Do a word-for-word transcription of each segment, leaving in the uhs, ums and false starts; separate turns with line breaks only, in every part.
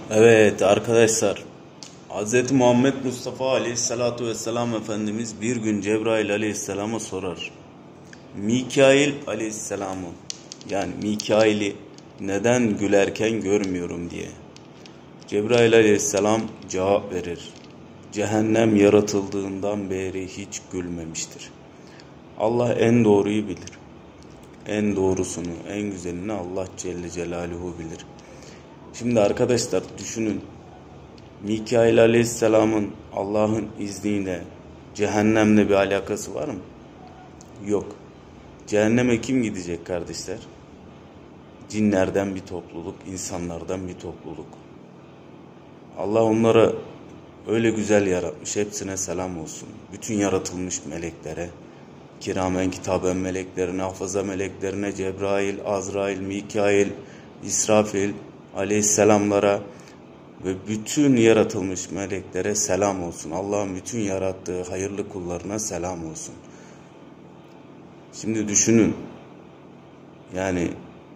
Evet arkadaşlar, Hz. Muhammed Mustafa Aleyhisselatu Vesselam Efendimiz bir gün Cebrail Aleyhisselam'a sorar. Mikail Aleyhisselam'ı, yani Mikail'i neden gülerken görmüyorum diye. Cebrail Aleyhisselam cevap verir. Cehennem yaratıldığından beri hiç gülmemiştir. Allah en doğruyu bilir. En doğrusunu, en güzelini Allah Celle Celaluhu bilir. Şimdi arkadaşlar düşünün. Mikail Aleyhisselam'ın Allah'ın izniyle cehennemle bir alakası var mı? Yok. Cehenneme kim gidecek kardeşler? Cinlerden bir topluluk, insanlardan bir topluluk. Allah onlara öyle güzel yaratmış. Hepsine selam olsun. Bütün yaratılmış meleklere, kiramen kitaben meleklerine, hafıza meleklerine, Cebrail, Azrail, Mikail, İsrafil Aleyhisselamlara ve bütün yaratılmış meleklere selam olsun. Allah'ın bütün yarattığı hayırlı kullarına selam olsun. Şimdi düşünün. Yani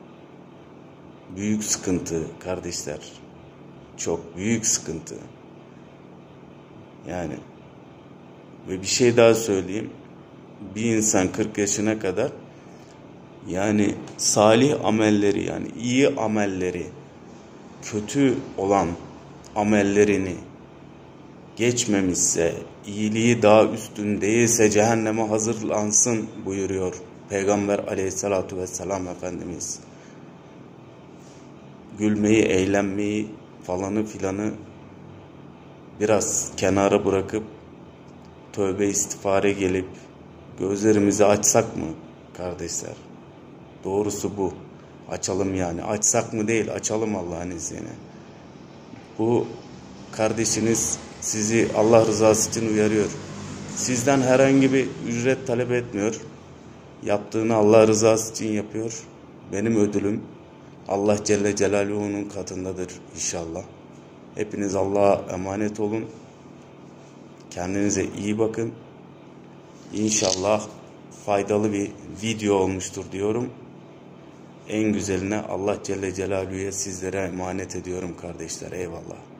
büyük sıkıntı kardeşler. Çok büyük sıkıntı. Yani ve bir şey daha söyleyeyim. Bir insan kırk yaşına kadar yani salih amelleri, yani iyi amelleri, kötü olan amellerini geçmemişse, iyiliği daha üstün değilse cehenneme hazırlansın buyuruyor Peygamber Aleyhissalatu Vesselam Efendimiz. Gülmeyi, eğlenmeyi falanı filanı biraz kenara bırakıp tövbe istiğfare gelip gözlerimizi açsak mı kardeşler? Doğrusu bu. Açalım yani. Açsak mı değil, açalım Allah'ın izniyle. Bu kardeşiniz sizi Allah rızası için uyarıyor. Sizden herhangi bir ücret talep etmiyor. Yaptığını Allah rızası için yapıyor. Benim ödülüm Allah Celle Celaluhu'nun katındadır inşallah. Hepiniz Allah'a emanet olun. Kendinize iyi bakın. İnşallah faydalı bir video olmuştur diyorum. En güzeline Allah Celle Celaluhu'ya sizlere emanet ediyorum kardeşler. Eyvallah.